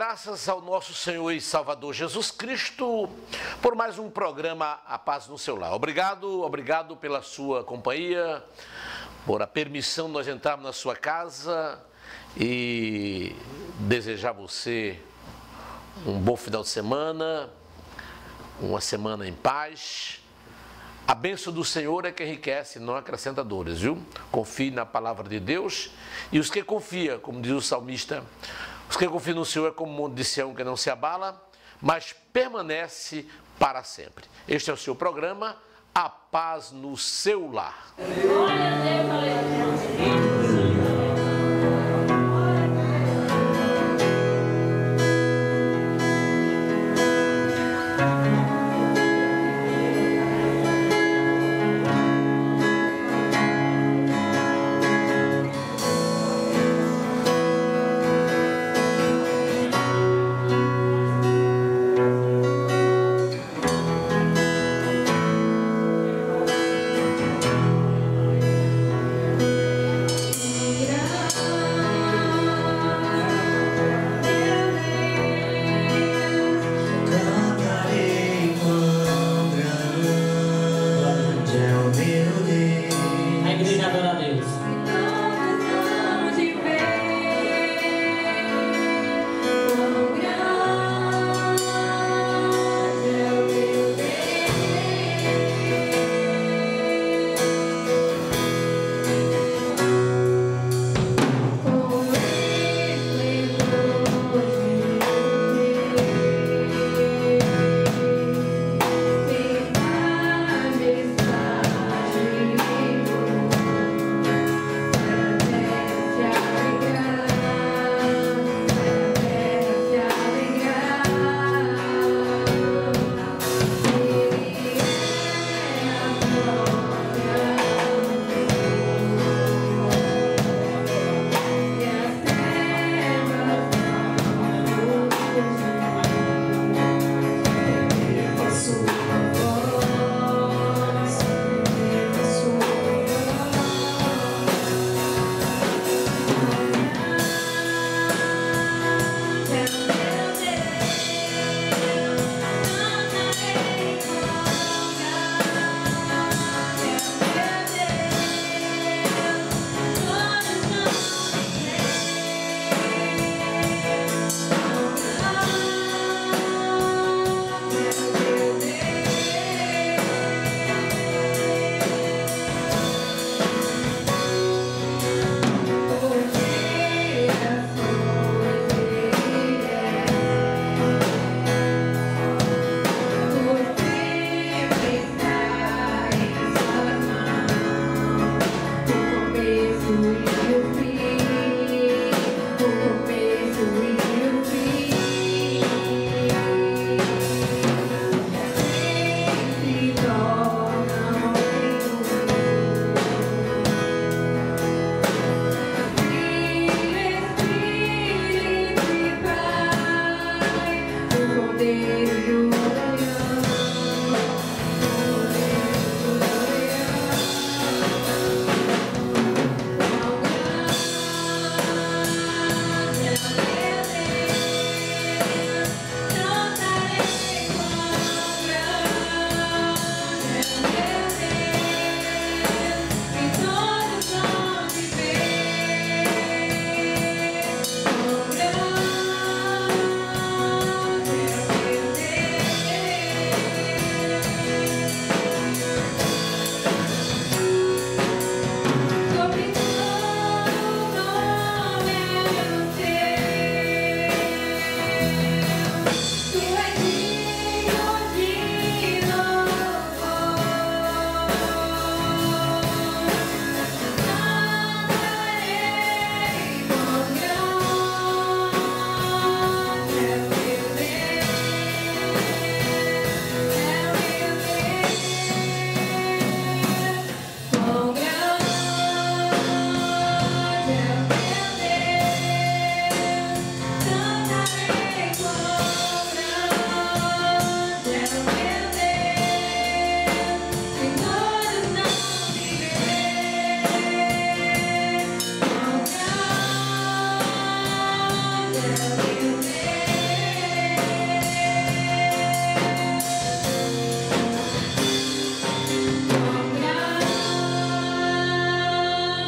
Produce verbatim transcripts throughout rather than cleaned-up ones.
graças ao nosso Senhor e Salvador Jesus Cristo por mais um programa A Paz no Seu Lar. Obrigado, obrigado pela sua companhia, por a permissão de nós entrarmos na sua casa e desejar a você um bom final de semana, uma semana em paz. A bênção do Senhor é que enriquece, não acrescenta dores, viu? Confie na palavra de Deus e os que confiam, como diz o salmista, os que confiam no Senhor é como o monte de Sião que não se abala, mas permanece para sempre. Este é o seu programa, A Paz no Seu Lar. Glória a Deus, aleluia.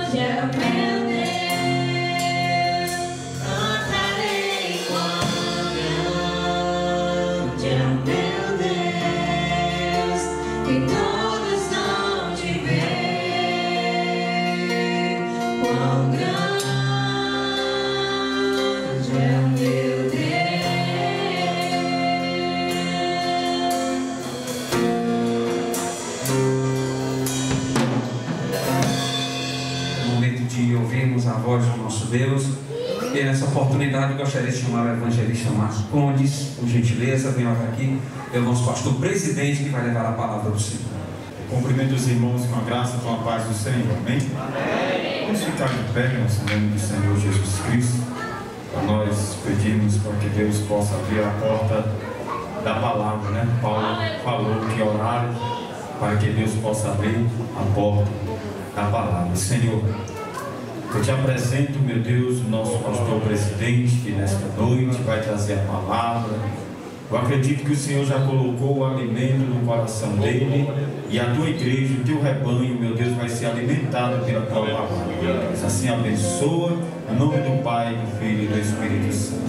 Deus, e nessa oportunidade eu gostaria de chamar o evangelista Marcos Condes, por gentileza, venha aqui, é o nosso pastor presidente que vai levar a palavra do Senhor. Cumprimento os irmãos com a graça, com a paz do Senhor, amém? Amém. Vamos ficar de pé, nosso nome do Senhor Jesus Cristo, para nós pedirmos para que Deus possa abrir a porta da palavra, né? Paulo falou que oraram para que Deus possa abrir a porta da palavra. Senhor, eu te apresento, meu Deus, o nosso pastor presidente, que nesta noite vai trazer a palavra. Eu acredito que o Senhor já colocou o alimento no coração dele, e a tua igreja, o teu rebanho, meu Deus, vai ser alimentado pela tua palavra. Assim abençoa, em nome do Pai, do Filho e do Espírito Santo.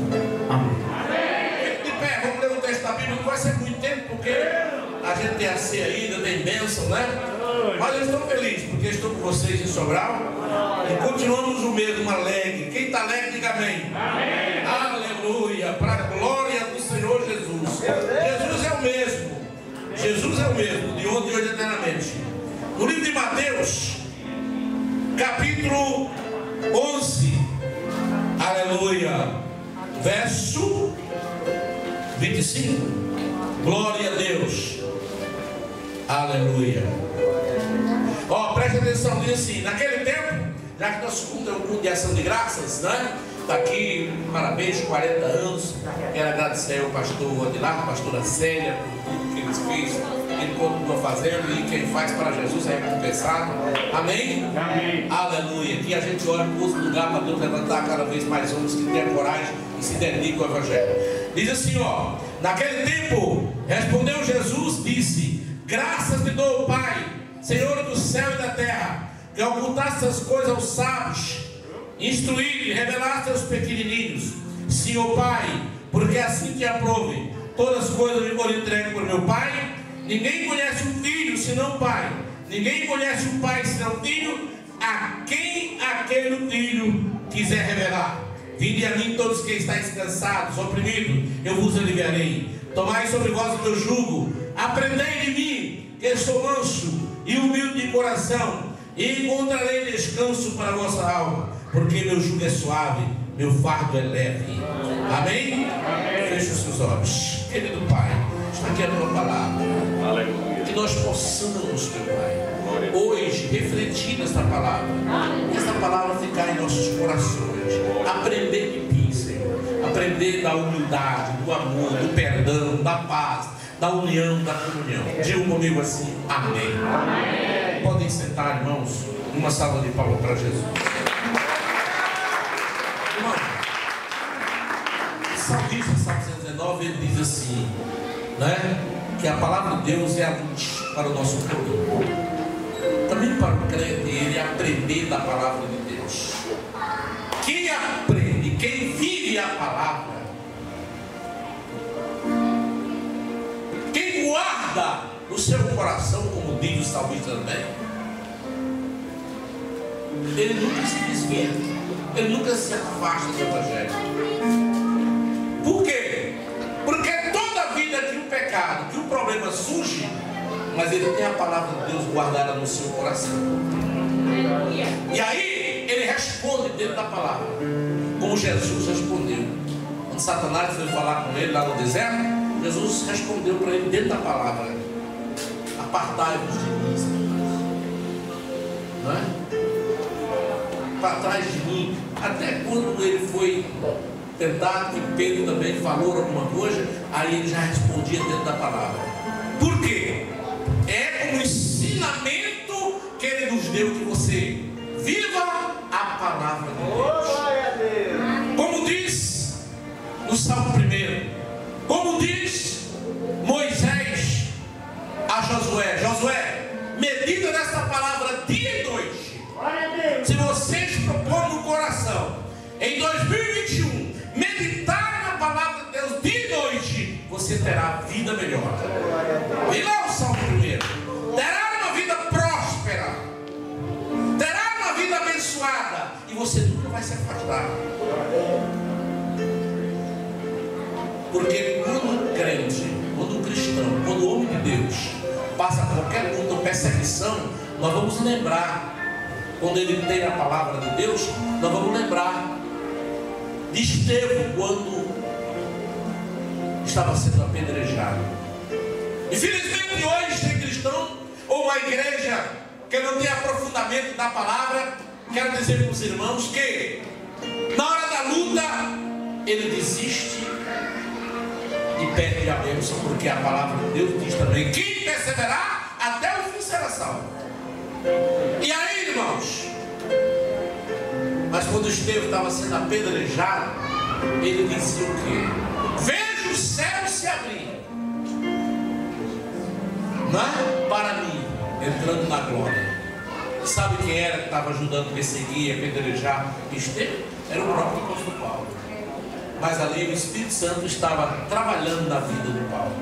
Amém. De pé, vamos ler o texto da Bíblia, não vai ser muito tempo, porque a gente tem a ceia ainda, tem bênção, né? Mas eu estou feliz, porque estou com vocês em Sobral. E continuamos o mesmo, alegre. Quem está alegre, diga amém. Amém. Aleluia. Para a glória do Senhor Jesus. Jesus é o mesmo. Jesus é o mesmo, de ontem e hoje eternamente. No livro de Mateus, capítulo onze. Aleluia. Verso vinte e cinco. Glória a Deus. Aleluia. Ó, oh, preste atenção, diz assim: naquele tempo, já que nosso culto é um culto de ação de graças, né? Está aqui, parabéns, quarenta anos. Quero agradecer ao pastor Adilar, a pastora Célia, por tudo que eles fez, que ele continua fazendo, e quem faz para Jesus é recompensado. Amém? Amém. Aleluia. Que a gente ora por outro lugar para Deus levantar cada vez mais homens que tenham coragem e se dedicam ao Evangelho. Diz assim, ó: naquele tempo, respondeu Jesus, disse: graças te dou, Pai, Senhor do céu e da terra, que ocultaste essas coisas aos sábios, instruíste e revelaste aos pequenininhos. Senhor Pai, porque assim te aprove, todas as coisas me foram entregues por meu Pai. Ninguém conhece o Filho senão o Pai, ninguém conhece o Pai senão o Filho, a quem aquele Filho quiser revelar. Vinde a mim todos que estáis cansados, oprimidos, eu vos aliviarei. Tomai sobre vós o meu jugo, aprendei de mim, que sou manso e humilde de coração, e encontrarei descanso para a vossa alma, porque meu jugo é suave, meu fardo é leve. Amém? Amém. Feche os seus olhos. Querido Pai, está aqui a tua palavra. Aleluia. Que nós possamos, meu Pai, hoje refletir nesta palavra, que esta palavra ficar em nossos corações, aprender de ti, Senhor, aprender da humildade, do amor, do perdão, da paz, da união, da comunhão. Diga comigo assim: amém. Amém. Podem sentar, irmãos. Uma salva de palmas para Jesus. Irmão, o salmista, Salmo cento e dezenove, ele diz assim, né, que a palavra de Deus é a luz para o nosso caminho. Também para o crente, ele aprender da palavra de Deus. Quem aprende, quem vive a palavra, quem guarda no seu coração, como diz o salmista também, ele nunca se desvia, ele nunca se afasta do Evangelho. Por quê? Porque toda vida que o pecado, que o problema surge, mas ele tem a palavra de Deus guardada no seu coração. E aí ele responde dentro da palavra, como Jesus respondeu. Quando Satanás foi falar com ele lá no deserto, Jesus respondeu para ele dentro da palavra: apartai-vos de mim, não é? Para trás de mim. Até quando ele foi tentado, que Pedro também falou alguma coisa, aí ele já respondia dentro da palavra. Por quê? É como ensinamento que ele nos deu, que você viva a palavra de Deus. Como diz no Salmo primeiro, como diz Moisés a Josué: Josué, medita nesta palavra dia e noite. Se você você nunca vai se afastar. Porque quando o crente, quando o cristão, quando o homem de Deus passa qualquer luta ou perseguição, nós vamos lembrar, quando ele tem a palavra de Deus, nós vamos lembrar de Estevão quando estava sendo apedrejado. Infelizmente hoje tem cristão ou uma igreja que não tem aprofundamento da palavra. Quero dizer para os irmãos que na hora da luta ele desiste e pede a bênção, porque a palavra de Deus diz também: quem perseverar até o fim será salvo. E aí, irmãos, mas quando Estevão estava sendo apedrejado, ele dizia o quê? Vejo o céu se abrir, não é? Para mim, entrando na glória. Sabe quem era que estava ajudando a perseguir, a apedrejar Estevão? Era o próprio apóstolo Paulo. Mas ali o Espírito Santo estava trabalhando na vida do Paulo.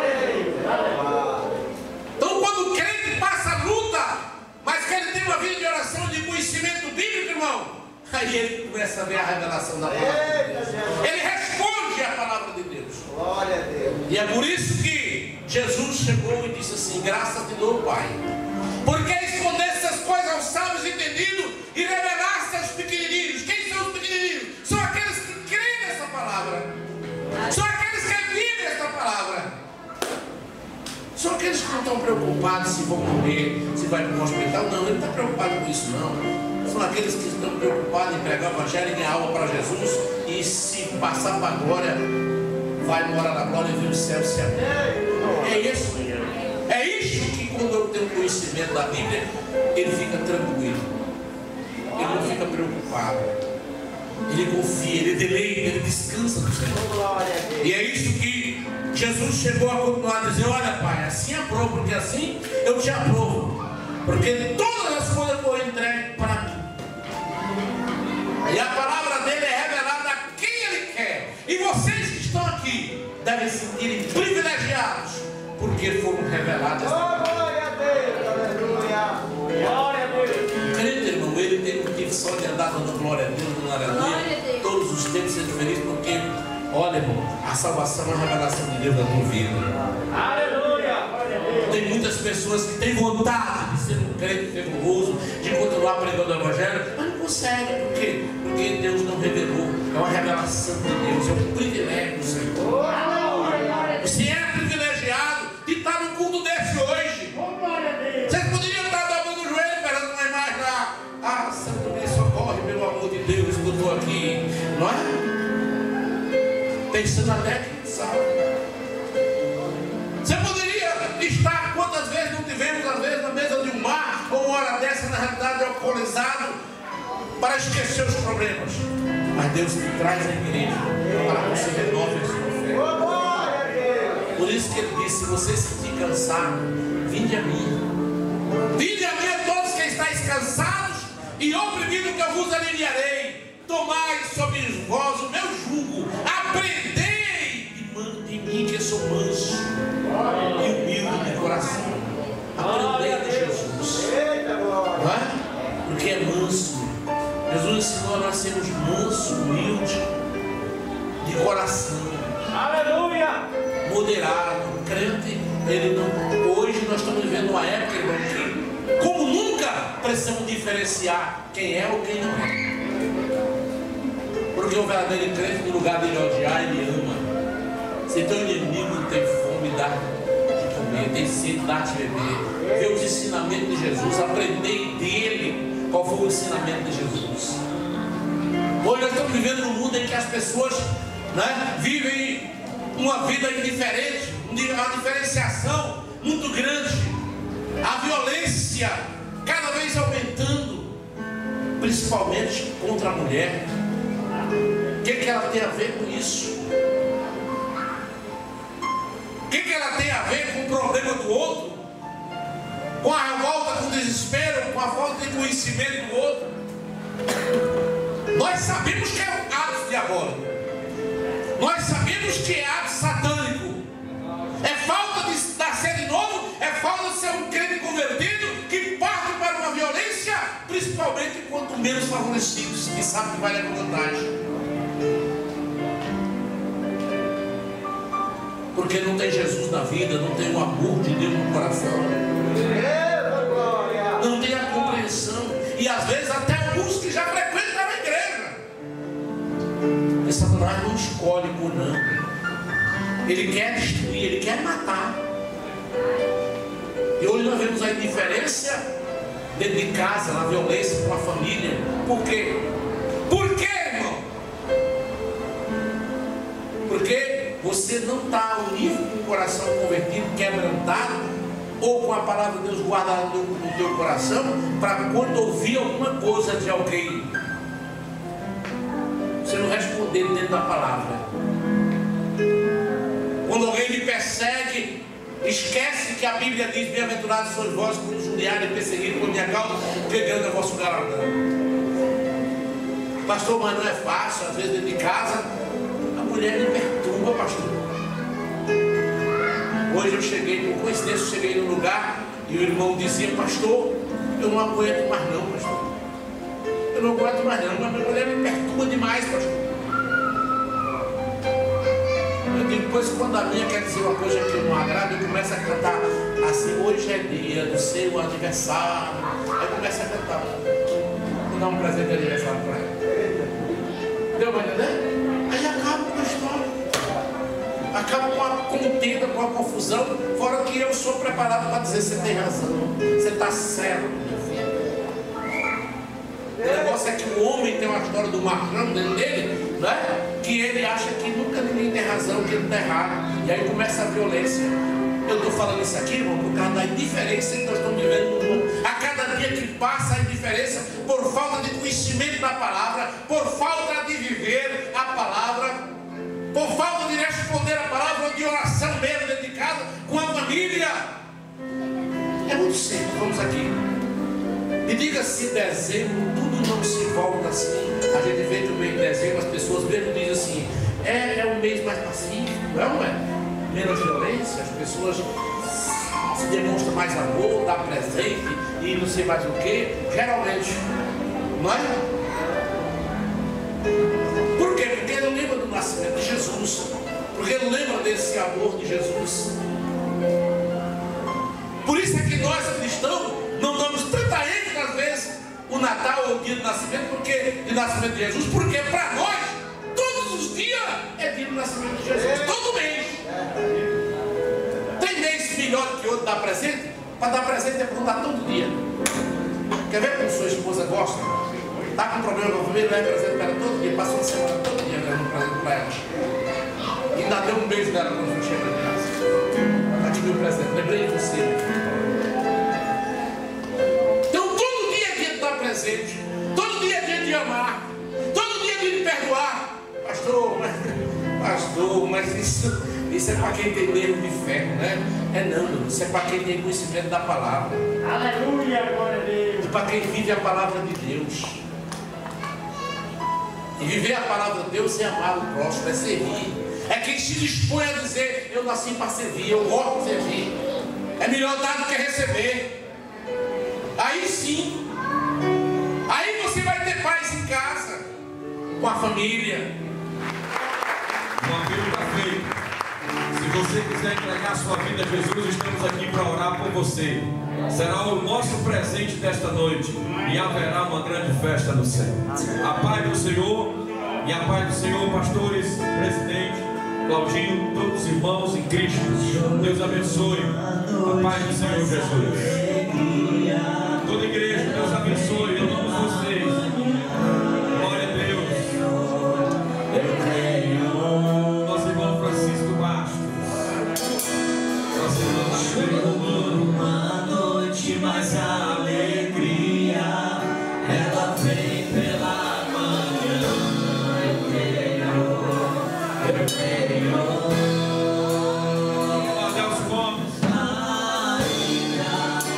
Então quando o crente passa a luta, mas que ele tem uma vida de oração, de conhecimento bíblico, irmão, aí ele começa a ver a revelação da palavra de Deus. Ele responde a palavra de Deus. Glória a Deus. E é por isso que Jesus chegou e disse assim: graças te dou, Pai, porque escondeste essas coisas aos sábios entendidos e revelaste aos pequenininhos. Quem são os pequenininhos? São aqueles que creem nessa palavra. São aqueles que vivem essa palavra. São aqueles que não estão preocupados se vão morrer, se vai para um hospital. Não, ele não está preocupado com isso, não. São aqueles que estão preocupados em pregar o evangelho e ganhar alma para Jesus. E se passar para a glória, vai morar na glória e ver o céu se abrir. É isso, é isso que quando eu tenho conhecimento da Bíblia, ele fica tranquilo, ele não fica preocupado, ele confia, ele deleita, ele descansa no Senhor. E é isso que Jesus chegou a continuar a dizer: olha, Pai, assim aprovo, porque assim eu te aprovo, porque todas as coisas foram entregues para mim, e a palavra dele é revelada a quem ele quer. E vocês que estão aqui devem se sentirem privilegiados, porque foram reveladas. Glória a Deus, aleluia. Glória a Deus. O crente, irmão, ele tem motivo só de andar dando glória a Deus, dando aleluia, todos os tempos sendo feliz, porque, olha, irmão, a salvação é a revelação de Deus na tua vida. Aleluia. Tem muitas pessoas que têm vontade de ser um crente fervoroso, de continuar pregando o evangelho, mas não conseguem. Por quê? Porque Deus não revelou. É uma revelação de Deus, é um privilégio do Senhor. Você é privilegiado de estar no culto desse hoje. Vocês poderiam estar dobrando o joelho esperando uma imagem lá: ah, Santo, me socorre, pelo amor de Deus, que eu estou aqui, não é? Pensando até que sabe. Você poderia estar, quantas vezes não tivemos, às vezes, na mesa de um bar, ou uma hora dessa, na realidade, alcoolizado, para esquecer os problemas. Mas Deus te traz a igreja para que você renove a sua fé. Por isso que ele disse: se você se sentir cansado, vinde a mim. Vinde a mim a todos que estáis cansados e oprimidos, que eu vos aliviarei. Tomai sobre vós o meu jugo. Aprendei de mim, que eu sou manso e humilde de coração. Aprendei de Jesus. Não é? Porque é manso. Jesus ensinou a nós sermos mansos, humildes de coração. Aleluia. Moderado, crente. Ele não, hoje nós estamos vivendo uma época, irmão, que como nunca precisamos diferenciar quem é ou quem não é. Porque o verdadeiro crente, no lugar de ele odiar, ele ama. Se teu inimigo tem fome, dá de comer, tem sede, dá de beber. Vê os ensinamentos de Jesus, aprendei dele qual foi o ensinamento de Jesus. Hoje nós estamos vivendo num mundo em que as pessoas, né, vivem uma vida indiferente, uma diferenciação muito grande, a violência cada vez aumentando, principalmente contra a mulher. O que, que ela tem a ver com isso? O que, que ela tem a ver com o problema do outro? Com a revolta, com o desespero, com a falta de conhecimento do outro? Nós sabemos que é um ato diabólico. Nós sabemos que é ato satânico. É falta de nascer de novo, é falta de ser um crente convertido que parte para uma violência, principalmente quanto menos favorecidos, que sabe que vai levar vantagem. Porque não tem Jesus na vida, não tem o amor de Deus no coração, não tem a compreensão, e às vezes até alguns que já frequentam a igreja. E Satanás não escolhe por não. Ele quer destruir, ele quer matar. E hoje nós vemos a indiferença dentro de casa, na violência com a família. Por quê? Por quê, irmão? Porque você não está unido com o coração convertido, quebrantado, ou com a palavra de Deus guardada no teu coração, para quando ouvir alguma coisa de alguém, você não responder dentro da palavra. Quando alguém lhe persegue, esquece que a Bíblia diz: bem-aventurados sois vós quando julgarem e perseguirem por minha causa, porque grande é vosso galardão. Pastor, mas não é fácil, às vezes dentro de casa a mulher me perturba, pastor. Hoje eu cheguei, por coincidência, eu cheguei num lugar e o irmão dizia: pastor, eu não aguento mais não, pastor. Eu não aguento mais não, mas minha mulher me perturba demais, pastor. Eu digo: pois quando a minha quer dizer uma coisa que eu não agrado, eu começo a cantar assim: hoje é dia do seu aniversário. Aí começa a cantar. Vou dar um presente de aniversário para ela. Deu para entender? Aí acaba com a história. Acaba com a contenda, com a confusão. Fora que eu sou preparado para dizer: você tem razão, você está certo, meu filho. O negócio é que o homem tem uma história do machão dentro dele, né? Que ele acha que nunca ninguém tem razão, que ele está errado. E aí começa a violência. Eu estou falando isso aqui, irmão, por causa da indiferença que nós estamos vivendo no mundo. A cada dia que passa, a indiferença por falta de conhecimento da palavra, por falta de viver a palavra, por falta de responder a palavra, de oração mesmo dentro de casa, com a família. É muito simples, vamos aqui. Me diga se dezembro tudo não se volta assim. A gente vê que o mês de dezembro as pessoas mesmo dizem assim: é, é um mês mais pacífico, não é? Menos violência, as pessoas se demonstram mais amor, dá presente e não sei mais o que, geralmente, não é? Por quê? Porque ele lembra do nascimento de Jesus, porque ele lembra desse amor de Jesus. Por isso é que nós cristãos não damos tanta ênfase às vezes o Natal ou o dia do nascimento, porque de nascimento de Jesus, porque para nós todos os dias é dia do nascimento de Jesus, todo mês. Tem mês melhor que outro dar presente? Para dar presente é para dar todo dia. Quer ver como sua esposa gosta? Está com problema com a família, leva presente para ela todo dia, passou uma semana todo dia levando presente para ela. E ainda deu um beijo dela quando foi chegar em casa. Está aqui meu presente, lembrei de você. Então todo dia é dia de dar presente, todo dia é dia de amar, todo dia é dia de perdoar. Pastor, mas, pastor, mas isso, isso é para quem tem medo de fé, né? É não, isso é para quem tem conhecimento da palavra. Aleluia, glória a Deus. E para quem vive a palavra de Deus. E viver a palavra de Deus é amar o próximo, é servir. É quem se dispõe a dizer: eu nasci para servir, eu gosto de servir. É melhor dar do que receber. Aí sim, aí você vai ter paz em casa, com a família. O apelo está feito. Se você quiser entregar sua vida a Jesus, estamos aqui para orar por você. Será o nosso presente desta noite e haverá uma grande festa no céu. A paz do Senhor e a paz do Senhor, pastores, presidente, Claudinho, todos os irmãos em Cristo. Deus abençoe. A paz do Senhor Jesus. Toda a igreja, Deus abençoe. Eu amo vocês. Glória a Deus. Nosso irmão Francisco Bastos. Nosso irmão Francisco. Uma noite, mas a alegria ela vem pela manhã. Eu creio, eu creio. Adeus, Gomes. Ainda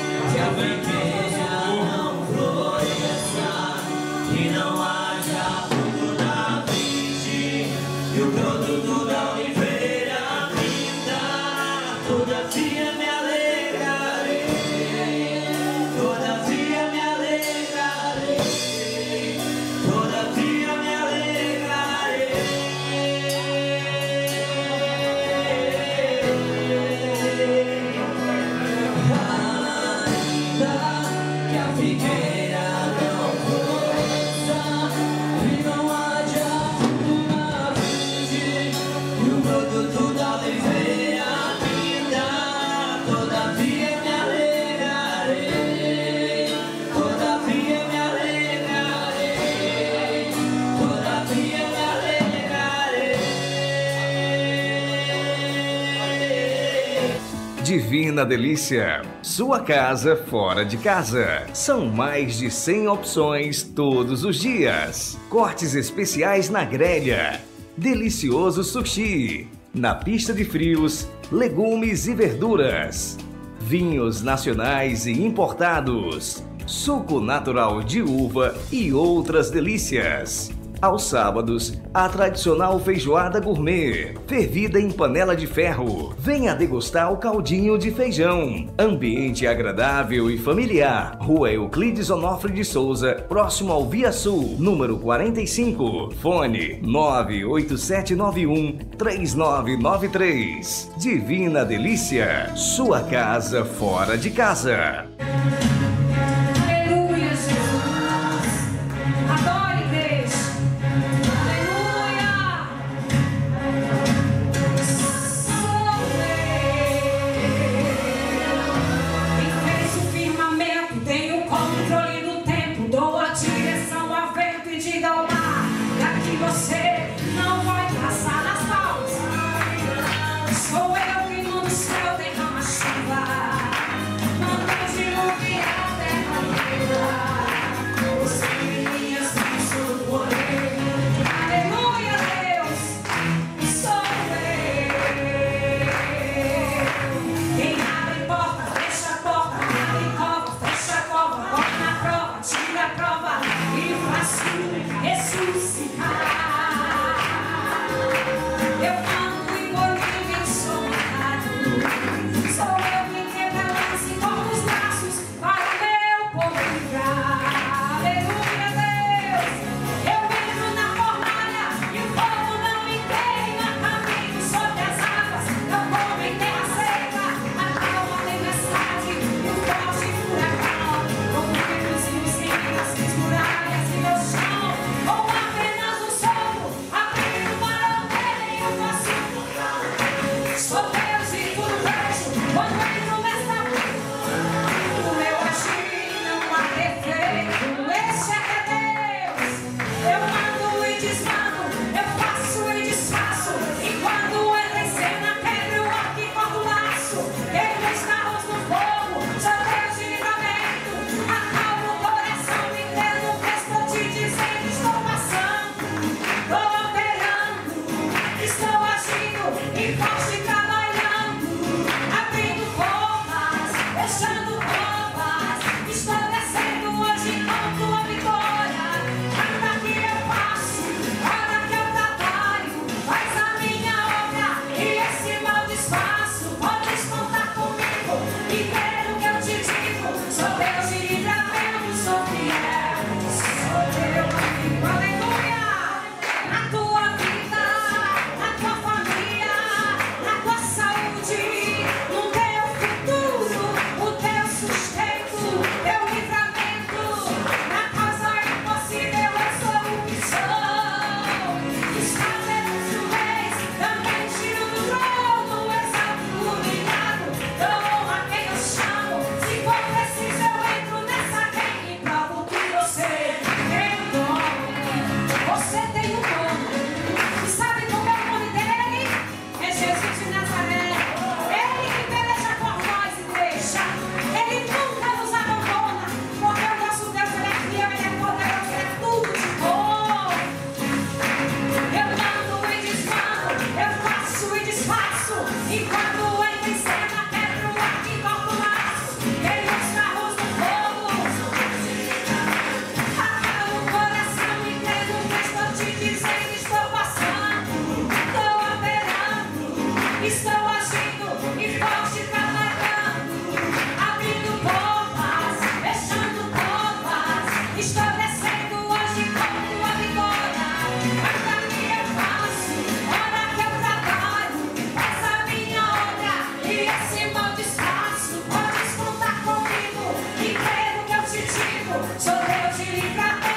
Divina Delícia, sua casa fora de casa. São mais de cem opções todos os dias. Cortes especiais na grelha. Delicioso sushi. Na pista de frios, legumes e verduras. Vinhos nacionais e importados. Suco natural de uva e outras delícias. Aos sábados, a tradicional feijoada gourmet, fervida em panela de ferro. Venha degustar o caldinho de feijão. Ambiente agradável e familiar. Rua Euclides Onofre de Souza, próximo ao Via Sul, número quarenta e cinco. Fone nove oito sete nove um três nove nove três. Divina Delícia, sua casa fora de casa. Sou Deus de livramento.